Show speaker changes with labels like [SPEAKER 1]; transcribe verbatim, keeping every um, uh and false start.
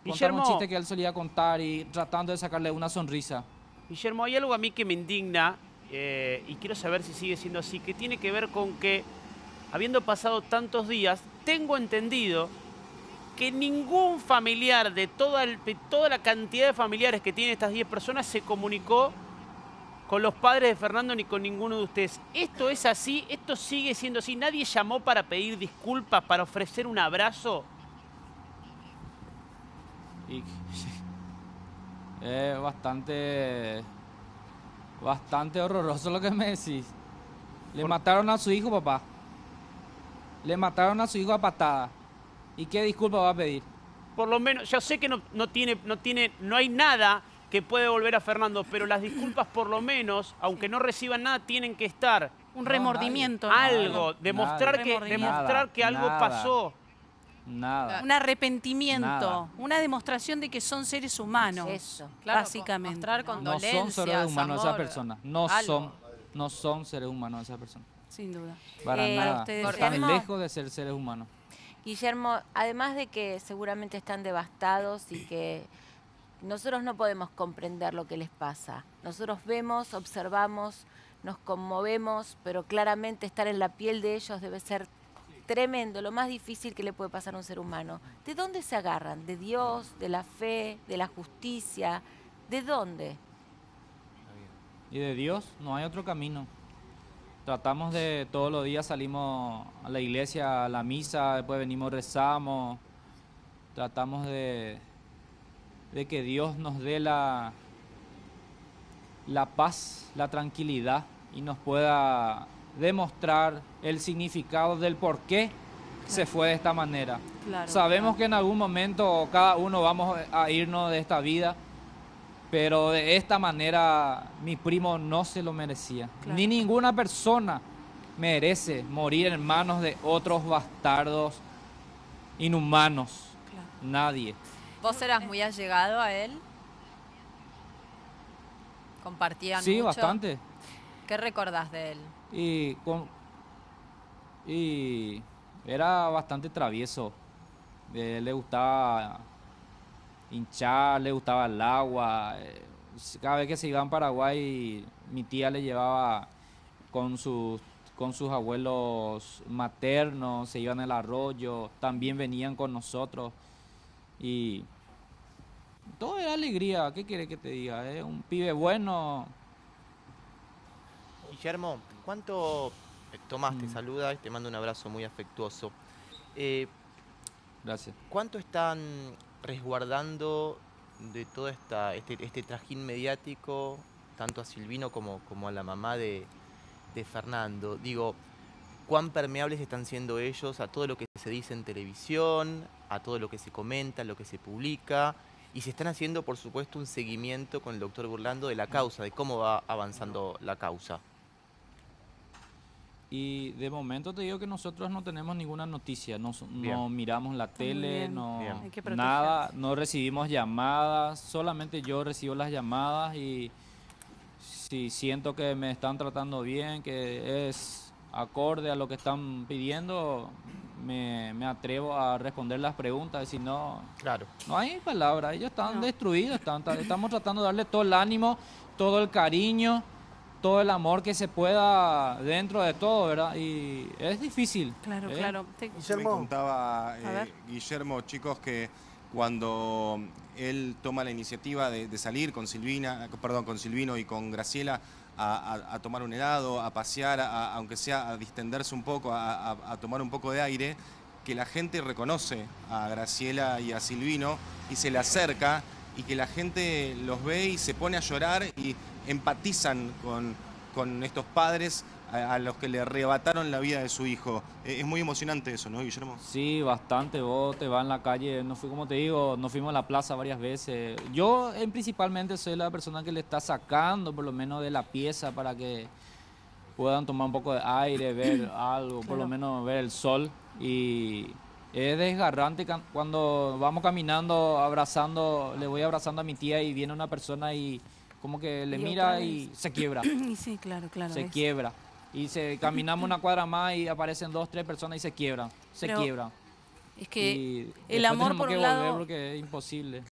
[SPEAKER 1] Guillermo,
[SPEAKER 2] un chiste que él solía contar y tratando de sacarle una sonrisa.
[SPEAKER 1] Guillermo, hay algo a mí que me indigna eh, y quiero saber si sigue siendo así, que tiene que ver con que, habiendo pasado tantos días, tengo entendido que ningún familiar de toda, el, de toda la cantidad de familiares que tienen estas diez personas se comunicó con los padres de Fernando ni con ninguno de ustedes. ¿Esto es así? ¿Esto sigue siendo así? ¿Nadie llamó para pedir disculpas, para ofrecer un abrazo?
[SPEAKER 2] Y es bastante, bastante horroroso lo que me decís. Le
[SPEAKER 1] Por...
[SPEAKER 2] mataron a su hijo, papá. Le mataron a su hijo a patada. ¿Y qué disculpa va a pedir?
[SPEAKER 1] Por lo menos, ya sé que no, no, tiene, no, tiene, no hay nada que puede volver a Fernando, pero las disculpas por lo menos, aunque no reciban nada, tienen que estar.
[SPEAKER 3] Un
[SPEAKER 2] No,
[SPEAKER 3] remordimiento.
[SPEAKER 2] nadie.
[SPEAKER 1] Algo,
[SPEAKER 2] Nadie.
[SPEAKER 1] demostrar,
[SPEAKER 2] Nadie.
[SPEAKER 1] que, demostrar
[SPEAKER 2] Nada,
[SPEAKER 1] que algo
[SPEAKER 2] nada.
[SPEAKER 1] pasó.
[SPEAKER 2] Nada.
[SPEAKER 3] Un arrepentimiento,
[SPEAKER 2] Nada.
[SPEAKER 3] una demostración de que son seres humanos.
[SPEAKER 4] Eso, claro,
[SPEAKER 3] básicamente.
[SPEAKER 4] mostrar
[SPEAKER 3] ¿no?
[SPEAKER 2] No
[SPEAKER 4] condolencias,
[SPEAKER 2] son seres humanos esas
[SPEAKER 4] amor,
[SPEAKER 2] personas. No
[SPEAKER 4] algo.
[SPEAKER 2] son, no son seres humanos esas personas.
[SPEAKER 3] Sin duda.
[SPEAKER 2] Para
[SPEAKER 4] Eh,
[SPEAKER 2] nada.
[SPEAKER 3] para ustedes,
[SPEAKER 2] Están
[SPEAKER 4] Guillermo.
[SPEAKER 2] lejos de ser seres humanos.
[SPEAKER 4] Guillermo, además de que seguramente están devastados y que nosotros no podemos comprender lo que les pasa. Nosotros vemos, observamos, nos conmovemos, pero claramente estar en la piel de ellos debe ser tremendo, lo más difícil que le puede pasar a un ser humano. ¿De dónde se agarran? ¿De Dios, de la fe, de la justicia? ¿De dónde?
[SPEAKER 2] Y de Dios no hay otro camino. Tratamos de, todos los días salimos a la iglesia, a la misa, después venimos, rezamos. Tratamos de, de que Dios nos dé la, la paz, la tranquilidad y nos pueda demostrar el significado del por qué se fue de esta manera.
[SPEAKER 3] Claro,
[SPEAKER 2] Sabemos
[SPEAKER 3] claro.
[SPEAKER 2] que en algún momento cada uno vamos a irnos de esta vida, pero de esta manera mi primo no se lo merecía.
[SPEAKER 3] Claro.
[SPEAKER 2] Ni ninguna persona merece morir en manos de otros bastardos inhumanos.
[SPEAKER 3] Claro.
[SPEAKER 2] Nadie.
[SPEAKER 5] ¿Vos eras muy allegado a él? ¿Compartían
[SPEAKER 2] Sí,
[SPEAKER 5] mucho?
[SPEAKER 2] bastante.
[SPEAKER 5] ¿Qué recordás de él?
[SPEAKER 2] Y, con, y era bastante travieso. Eh, le gustaba hinchar, le gustaba el agua. Eh, cada vez que se iba a Paraguay, mi tía le llevaba con sus, con sus abuelos maternos, se iban al arroyo, también venían con nosotros. Y todo era alegría, ¿qué quiere que te diga? Eh? Un pibe bueno.
[SPEAKER 6] Guillermo, ¿cuánto... Tomás te
[SPEAKER 2] Mm.
[SPEAKER 6] saluda y te manda un abrazo muy afectuoso. Eh,
[SPEAKER 2] Gracias.
[SPEAKER 6] ¿Cuánto están resguardando de todo esta, este, este trajín mediático, tanto a Silvino como, como a la mamá de, de Fernando? Digo, ¿cuán permeables están siendo ellos a todo lo que se dice en televisión, a todo lo que se comenta, lo que se publica? Y se están haciendo, por supuesto, un seguimiento con el doctor Burlando de la causa, de cómo va avanzando la causa.
[SPEAKER 2] Y de momento te digo que nosotros no tenemos ninguna noticia, no, no
[SPEAKER 6] Bien.
[SPEAKER 2] miramos la
[SPEAKER 3] muy
[SPEAKER 2] tele,
[SPEAKER 3] bien.
[SPEAKER 2] no
[SPEAKER 6] Bien.
[SPEAKER 3] Hay que protegerse.
[SPEAKER 2] nada, no recibimos llamadas, solamente yo recibo las llamadas y si siento que me están tratando bien, que es acorde a lo que están pidiendo, me, me atrevo a responder las preguntas, y si no,
[SPEAKER 6] Claro.
[SPEAKER 2] no hay palabras, ellos están
[SPEAKER 3] No.
[SPEAKER 2] destruidos, están, estamos tratando de darle todo el ánimo, todo el cariño, todo el amor que se pueda dentro de todo, ¿verdad? Y es difícil.
[SPEAKER 3] Claro,
[SPEAKER 2] ¿eh?
[SPEAKER 3] claro. Te-
[SPEAKER 7] Me
[SPEAKER 8] Guillermo,
[SPEAKER 7] contaba
[SPEAKER 3] A
[SPEAKER 7] eh,
[SPEAKER 3] ver.
[SPEAKER 7] Guillermo, chicos, que cuando él toma la iniciativa de, de salir con Silvina, perdón, con Silvino y con Graciela a, a- a tomar un helado, a pasear, a- aunque sea a distenderse un poco, a, a- a tomar un poco de aire, que la gente reconoce a Graciela y a Silvino y se le acerca, y que la gente los ve y se pone a llorar y empatizan con, con estos padres a, a los que le arrebataron la vida de su hijo. Eh, es muy emocionante eso, ¿no, Guillermo?
[SPEAKER 2] Sí, bastante. Vos te vas en la calle, no fui, como te digo, nos fuimos a la plaza varias veces. Yo en, principalmente soy la persona que le está sacando por lo menos de la pieza para que puedan tomar un poco de aire, ver algo, por lo
[SPEAKER 3] Claro.
[SPEAKER 2] menos ver el sol. Y es desgarrante ca- cuando vamos caminando, abrazando, le voy abrazando a mi tía y viene una persona y como que le
[SPEAKER 3] Y
[SPEAKER 2] mira
[SPEAKER 3] otra
[SPEAKER 2] y
[SPEAKER 3] vez.
[SPEAKER 2] se quiebra.
[SPEAKER 3] Y sí, claro, claro.
[SPEAKER 2] se
[SPEAKER 3] es-
[SPEAKER 2] quiebra. Y se caminamos una cuadra más y aparecen dos, tres personas y se quiebran. Se
[SPEAKER 3] Pero-
[SPEAKER 2] quiebran.
[SPEAKER 3] Es que
[SPEAKER 2] Y
[SPEAKER 3] el
[SPEAKER 2] después
[SPEAKER 3] amor,
[SPEAKER 2] tenemos
[SPEAKER 3] por
[SPEAKER 2] que
[SPEAKER 3] un
[SPEAKER 2] volver
[SPEAKER 3] lado,
[SPEAKER 2] porque es imposible.